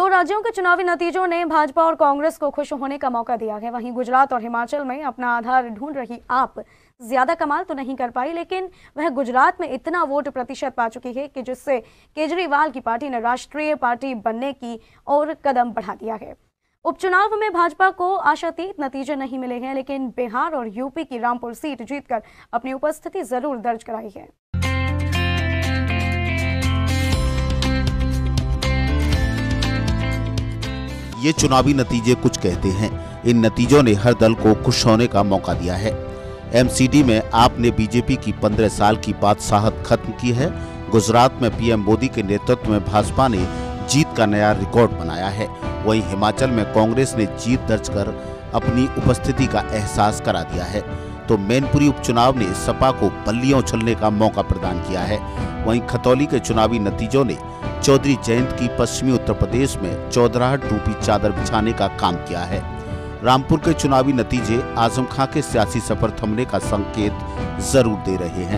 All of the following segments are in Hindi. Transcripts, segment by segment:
दो राज्यों के चुनावी नतीजों ने भाजपा और कांग्रेस को खुश होने का मौका दिया है। वहीं गुजरात और हिमाचल में अपना आधार ढूंढ रही आप ज्यादा कमाल तो नहीं कर पाई, लेकिन वह गुजरात में इतना वोट प्रतिशत पा चुकी है कि जिससे केजरीवाल की पार्टी ने राष्ट्रीय पार्टी बनने की ओर कदम बढ़ा दिया है। उपचुनाव में भाजपा को आशातीत नतीजे नहीं मिले हैं, लेकिन बिहार और यूपी की रामपुर सीट जीतकर अपनी उपस्थिति जरूर दर्ज कराई है। ये चुनावी नतीजे कुछ कहते हैं। इन नतीजों ने हर दल को खुश होने का मौका दिया है। एमसीडी में आपने बीजेपी की 15 साल की बादशाहत खत्म की है। गुजरात में पीएम मोदी के नेतृत्व में भाजपा ने जीत का नया रिकॉर्ड बनाया है। वहीं हिमाचल में कांग्रेस ने जीत दर्ज कर अपनी उपस्थिति का एहसास करा दिया है। तो मैनपुरी उपचुनाव ने सपा को बल्लियां उछलने का मौका प्रदान किया है। वहीं खतौली के चुनावी नतीजों ने चौधरी जयंत की पश्चिमी उत्तर प्रदेश में चौधराहट रूपी चादर बिछाने का काम किया है। रामपुर के चुनावी नतीजे आजम खां के सियासी सफर थमने का संकेत जरूर दे रहे हैं।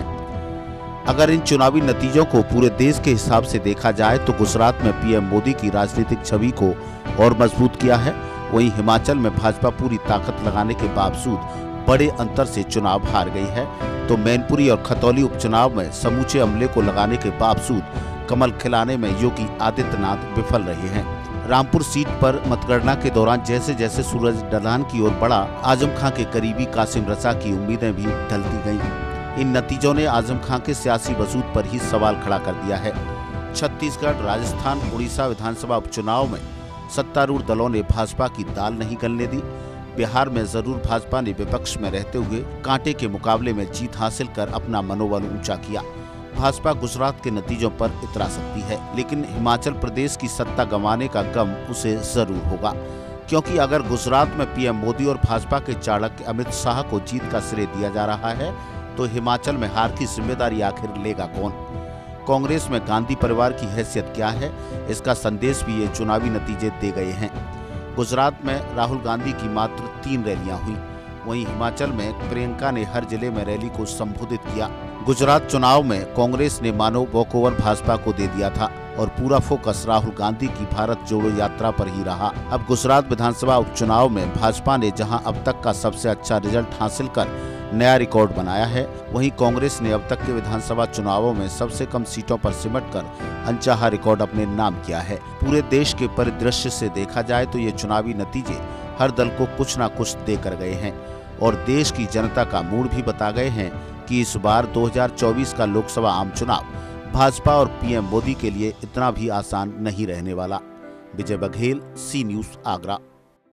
अगर इन चुनावी नतीजों को पूरे देश के हिसाब से देखा जाए तो गुजरात में पीएम मोदी की राजनीतिक छवि को और मजबूत किया है। वहीं हिमाचल में भाजपा पूरी ताकत लगाने के बावजूद बड़े अंतर से चुनाव हार गई है। तो मैनपुरी और खतौली उपचुनाव में समूचे अमले को लगाने के बावजूद कमल खिलाने में योगी आदित्यनाथ विफल रहे हैं। रामपुर सीट पर मतगणना के दौरान जैसे जैसे सूरज ढलान की ओर बढ़ा, आजम खां के करीबी कासिम रजा की उम्मीदें भी ढलती गईं। इन नतीजों ने आजम खां के सियासी वजूद पर ही सवाल खड़ा कर दिया है। छत्तीसगढ़, राजस्थान, उड़ीसा विधानसभा उपचुनाव में सत्तारूढ़ दलों ने भाजपा की दाल नहीं गलने दी। बिहार में जरूर भाजपा ने विपक्ष में रहते हुए कांटे के मुकाबले में जीत हासिल कर अपना मनोबल ऊंचा किया। भाजपा गुजरात के नतीजों पर इतरा सकती है, लेकिन हिमाचल प्रदेश की सत्ता गंवाने का गम उसे जरूर होगा, क्योंकि अगर गुजरात में पीएम मोदी और भाजपा के चाणक्य अमित शाह को जीत का श्रेय दिया जा रहा है, तो हिमाचल में हार की जिम्मेदारी आखिर लेगा कौन? कांग्रेस में गांधी परिवार की हैसियत क्या है, इसका संदेश भी ये चुनावी नतीजे दे गए हैं। गुजरात में राहुल गांधी की मात्र 3 रैलियां हुई। वहीं हिमाचल में प्रियंका ने हर जिले में रैली को संबोधित किया। गुजरात चुनाव में कांग्रेस ने मानो वॉकओवर भाजपा को दे दिया था और पूरा फोकस राहुल गांधी की भारत जोड़ो यात्रा पर ही रहा। अब गुजरात विधानसभा उपचुनाव में भाजपा ने जहां अब तक का सबसे अच्छा रिजल्ट हासिल कर नया रिकॉर्ड बनाया है, वहीं कांग्रेस ने अब तक के विधानसभा चुनावों में सबसे कम सीटों पर सिमटकर अनचाहा रिकॉर्ड अपने नाम किया है। पूरे देश के परिदृश्य से देखा जाए तो ये चुनावी नतीजे हर दल को कुछ न कुछ दे कर गए हैं और देश की जनता का मूड भी बता गए हैं कि इस बार 2024 का लोकसभा आम चुनाव भाजपा और पीएम मोदी के लिए इतना भी आसान नहीं रहने वाला। Vijay Baghel, C News, Agra.